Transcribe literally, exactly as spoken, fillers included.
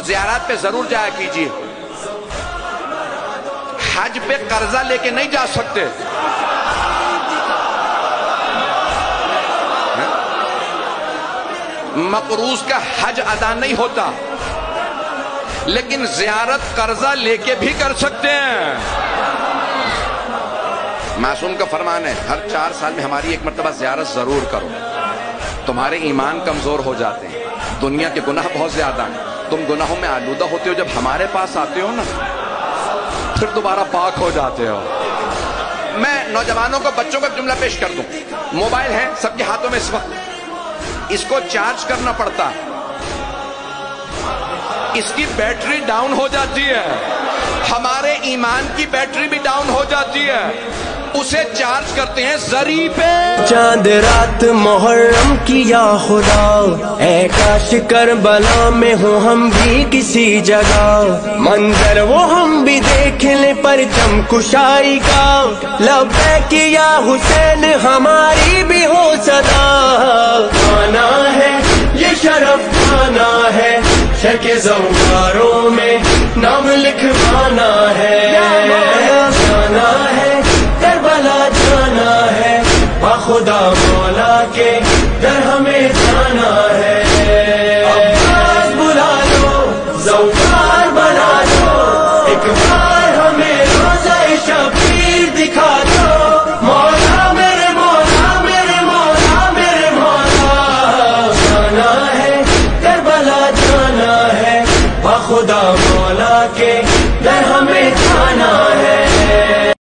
زیارات پہ ضرور جایا کیجیے. حج پہ قرضہ لے کے نہیں جا سکتے. مقروض کا حج ادا نہیں ہوتا، لیکن زیارت قرضہ لے کے بھی کر سکتے ہیں. معصوم کا فرمان ہے ہر چار سال میں ہماری ایک مرتبہ زیارت ضرور کرو. تمہارے ایمان کمزور ہو جاتے ہیں، دنیا کے گناہ بہت زیادہ ہیں، تم گناہوں میں آلودہ ہوتے ہو، جب ہمارے پاس آتے ہو نا پھر دوبارہ پاک ہو جاتے ہو. میں نوجوانوں کو، بچوں کو جملہ پیش کر دوں. موبائل ہے سب کے ہاتھوں میں اس وقت، اس کو چارج کرنا پڑتا ہے، اس کی بیٹری ڈاؤن ہو جاتی ہے. ہمارے ایمان کی بیٹری بھی ڈاؤن ہو جاتی ہے، اسے چارج کرتے ہیں زری پہ. چاند رات محرم کی یا خدا، اے کاش کربلا میں ہوں ہم بھی کسی جگہ، منظر وہ ہم بھی دیکھ لیں پرچم کشائی کا. لبیک یا حسین ہماری بھی ہو صدا، آنا ہے یہ شرف پانا ہے، شک زواروں میں نام لکھوانا ہے. جانا ہے کربلا جانا ہے، خدا مولا کے در ہمیں جانا ہے.